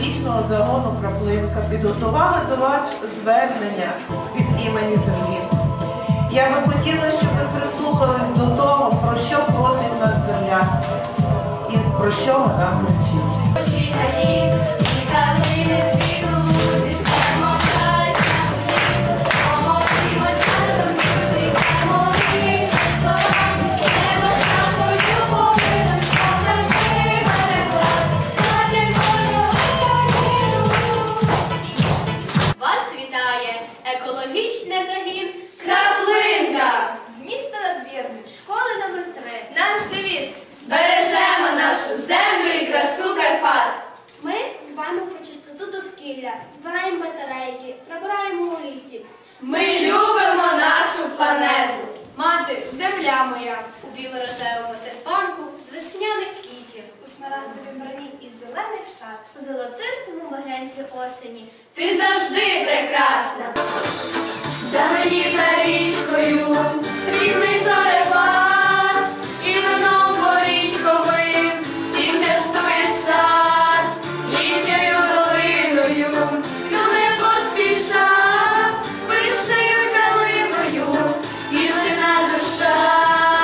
екологічного загону «Краплинка» підготували до вас звернення від імені землі. Я би хотіла, щоб ви прислухались до того, про що просить нас земля і про що вона кричить. Екологічний загін «Краплинка» з міста Надвірних, школи номер 3. Наш девіз – збережемо нашу землю і красу Карпат. Ми дбаємо про чистоту довкілля, збираємо батарейки, прибираємо у лісі. Ми любимо нашу планету. Мати – земля моя, у біло-рожевому серпанку з весняних квітів, у смарагдовій броні із зелених шар, У золотистому багрянці осені. ти завжди прекрасна. Та мені за річкою світлий зорепад, і вином порічковим всіх частує сад, літньою долиною, хто не поспіша, пишною калиною, тішина душа.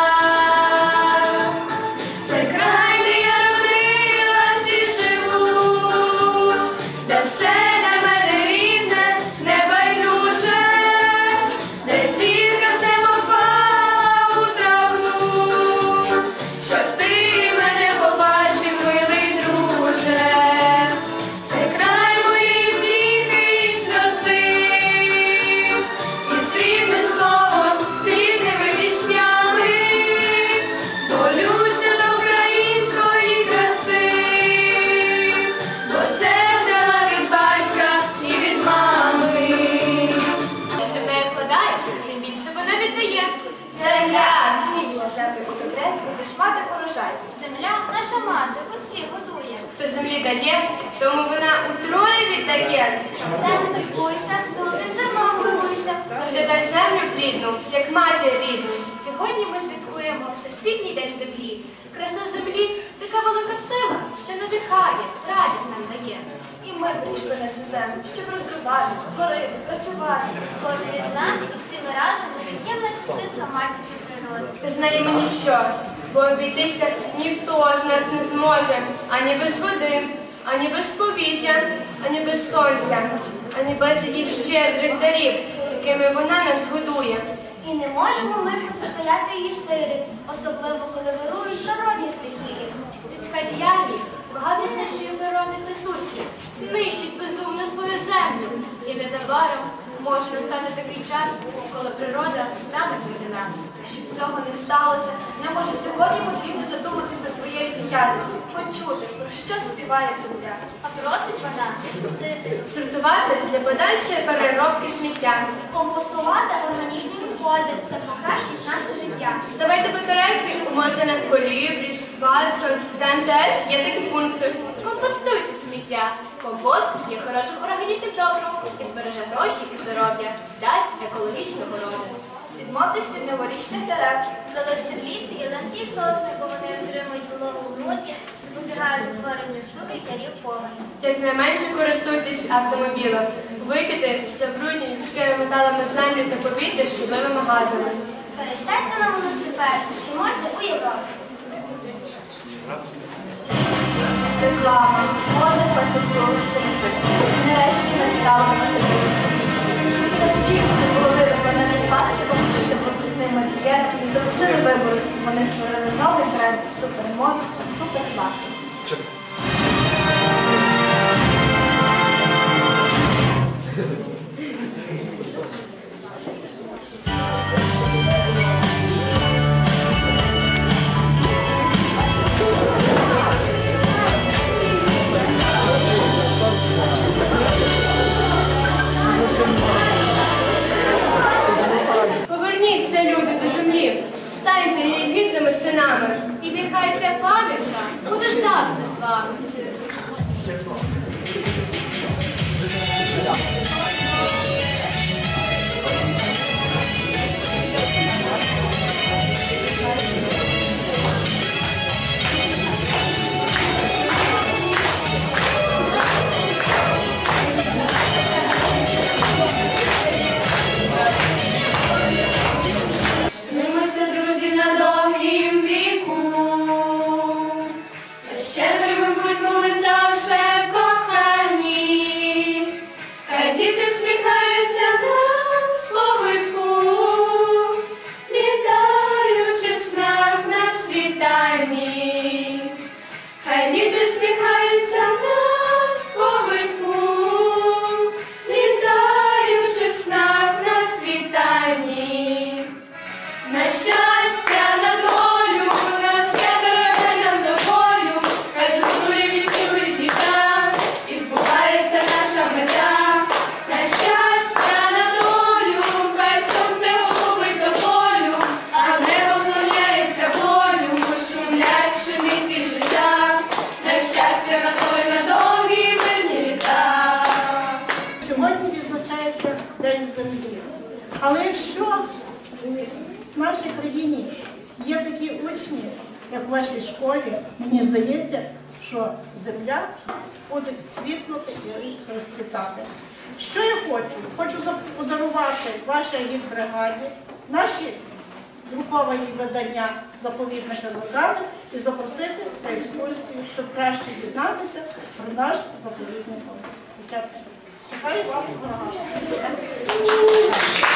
Це край, де я родилась і живу, де все для мене рідне, небайдуже, де зірка зима впала у траву, щоб ти мене побачив, милий друже. Це край моєї втіхи і сльози, і срібним словом, срібними піснями молюся до української краси, бо це взяла від батька і від мами. Більше в неї вкладаєш, тим більше вона віддає. Земля! більше землі удобрять, будеш мати урожай. Земля – наша мати, усі годує. Хто землі дає, тому вона утроє віддає. Землю бойся, золотим зерном милуйся. Розглядай землю плідну, як матір рідну. Сьогодні ми святкуємо Всесвітній день землі. Краса землі – така велика сила, що надихає, радість нам дає. І ми прийшли на цю землю, щоб розвивати, створити, працювати. Кожен із нас і всі ми разом невід'ємна частинка матері природи. Без неї ми ніщо, бо обійтися ніхто з нас не зможе ані без води, ані без повітря, ані без сонця, ані без її щедрих дарів, якими вона нас годує. І не можемо ми протистояти її силі, особливо коли вирують природні стихії. Людська діяльність багато знищує природних ресурсів, нищить бездумно свою землю. І незабаром може настати такий час, коли природа стане проти нас. Щоб цього не сталося, нам уже сьогодні потрібно задуматись над своєю діяльністю, почути, про що співає земля. А просить вона засмутити, Сортувати для подальшої переробки сміття. компостувати органічні відходи, це покращить наше життя. Ставайте батарейки у магазинах Колібрі, Ватсон та МТС є такі пункти. Компостуйте сміття. Компост є хорошим органічним добром і збереже гроші і здоров'я, дасть екологічну городу. Відмовтесь від новорічних дерев. Залиште в лісі ялинки і сосни, бо вони отримують вологу в ґрунті, запобігають утворенню суві та рів повені. Якнайменше користуйтесь автомобілем. Викиди забруднюють міськими металами землю та повітря шкідливими газами. Пересядьте на велосипед, вчимося у Європі. Реклама, мода 22 століття. Нарешті настала можливість. Наскільки були виконані пластиком, що блакитний модельєр не залишили вибору. Вони створили новий тренд супермод та суперпластик. Поверніться, люди, до землі. Станьте її гідними синами. І нехай ця пам'ятка буде завжди з вами. Хай діти всміхаються на сповитку, літаючи в снах на світанні. Хай діти всміхаються на сповитку, літаючи в снах на світанні. На щастя, на долю, на все дороге нам доволю, хай зозулі віщують літа, і збувається наша мета. На щастя, на долю, хай сонце голубить до полю, а небо вклоняється волю, шумлять пшениці життя. На щастя, на долю, на довгі мирні літа. Сьогодні відзначається День землі. Але якщо в нашій країні є такі учні, як в вашій школі, мені здається, що земля буде цвітнути і розцвітати. Що я хочу? Хочу подарувати вашій агітбригаді наші друковані видання заповідника Лугани і запросити на екскурсію, щоб краще дізнатися про наш заповідник. Чекаю вас.